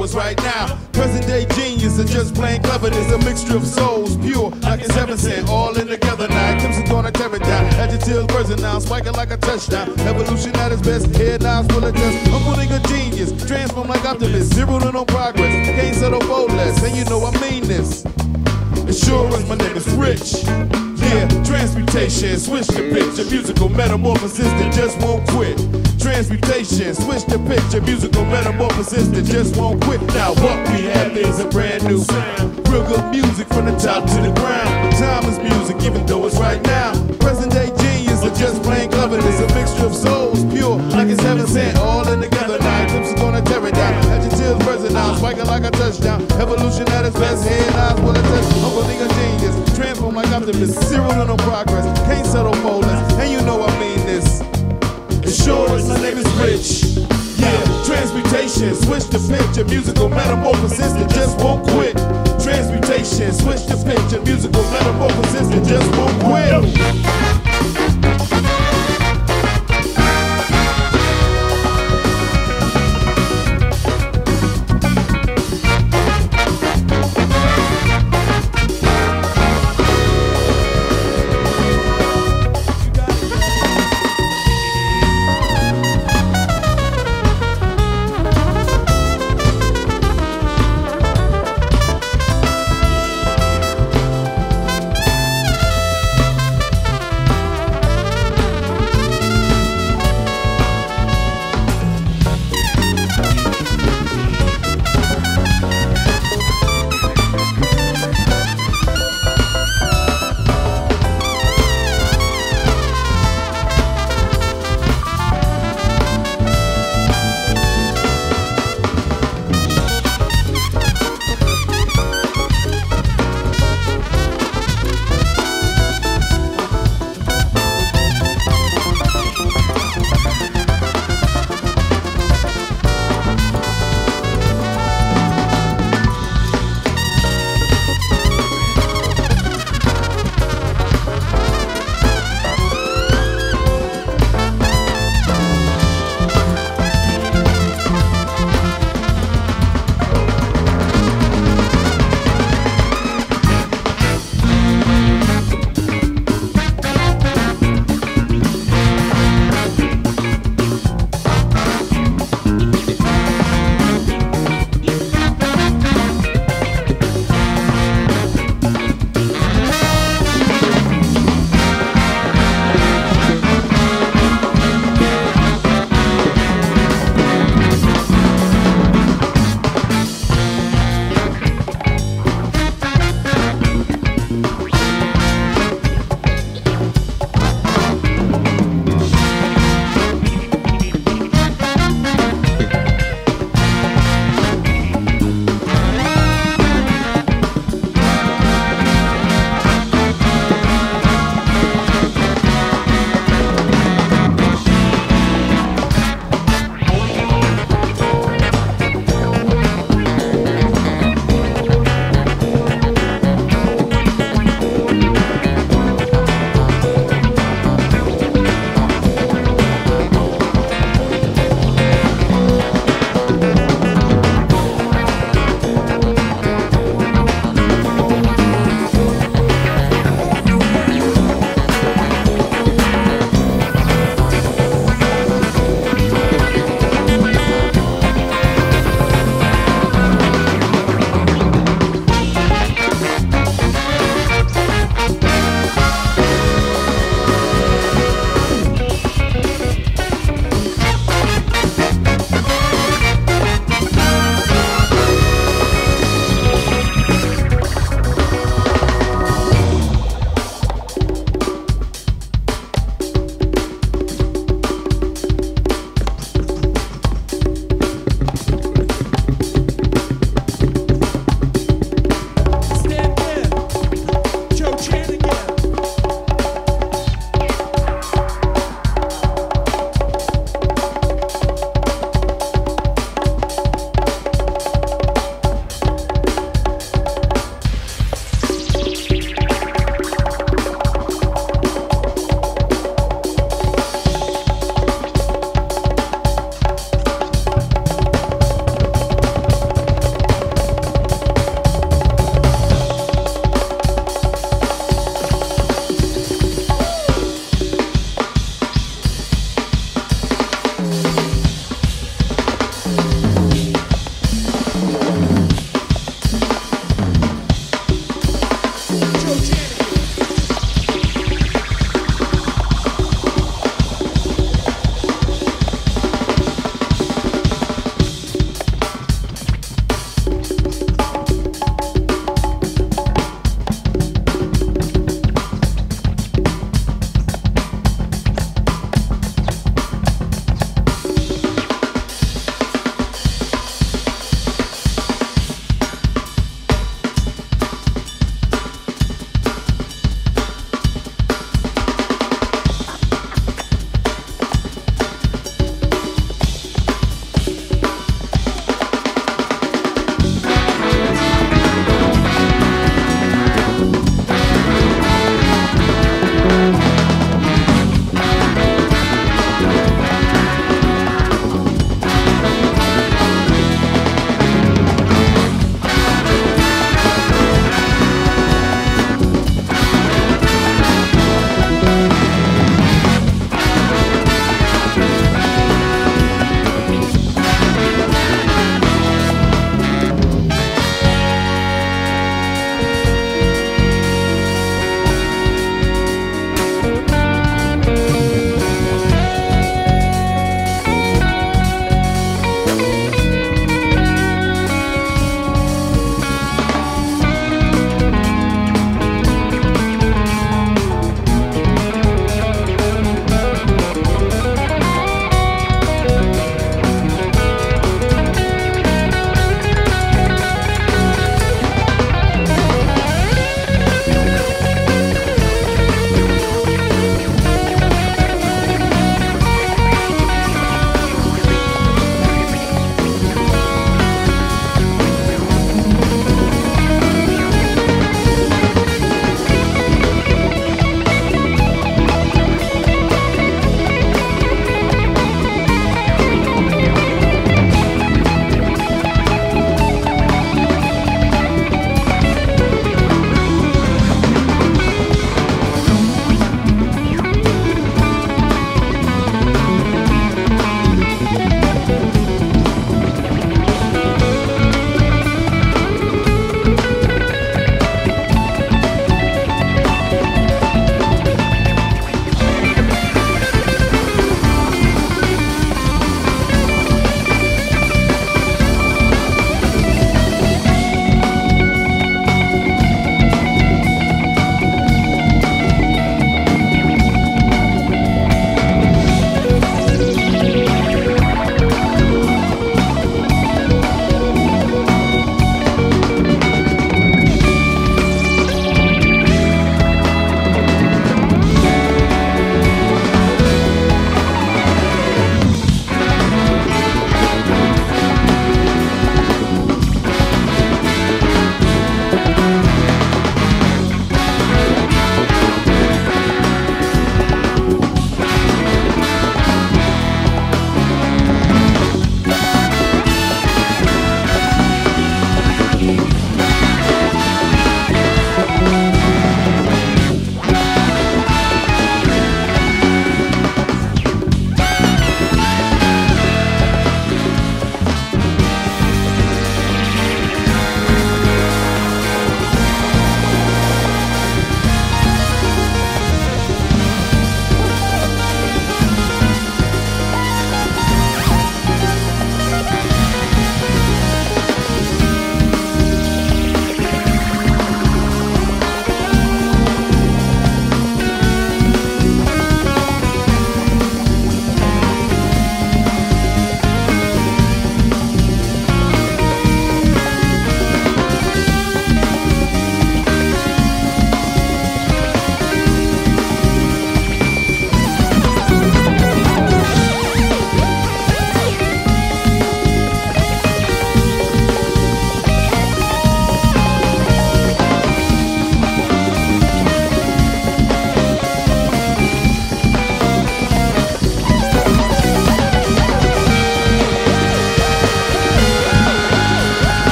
know it's right now. Present day genius and just plain cleverness, a mixture of souls, pure like it's heaven sent, all in together now. Eclipse is gonna tear it down. Adjectives, version now, spiking like a touchdown. Evolution at its best, head nods will adjust. I'm putting a genius, transform like optimist, zero to no progress. Can't settle for less, and you know I mean this. As sure as my name is Rich. Yeah, transmutation, switch the picture, musical metamorphosis that just won't quit. Transmutation, switch the picture, musical metamorphosis that just won't quit. Now what we have is a brand new sound. Real good music from the top to the ground. Time is music, even though it's right now. Present day genius are just plain cleverness, a mixture of souls, pure like it's heaven sent, all in together now. Eclipse is gonna tear it down. Adjectives, version now, spiking like a touchdown. Evolution at its best, head nods will attest. I'm a genius, transform like optimist, zero to no progress, can't settle for less, and you know I mean this. As sure as my name is Rich. Yeah, transmutation, switch the picture, musical metamorphosis that just won't quit. Transmutation, switch the picture, musical metamorphosis that just won't quit.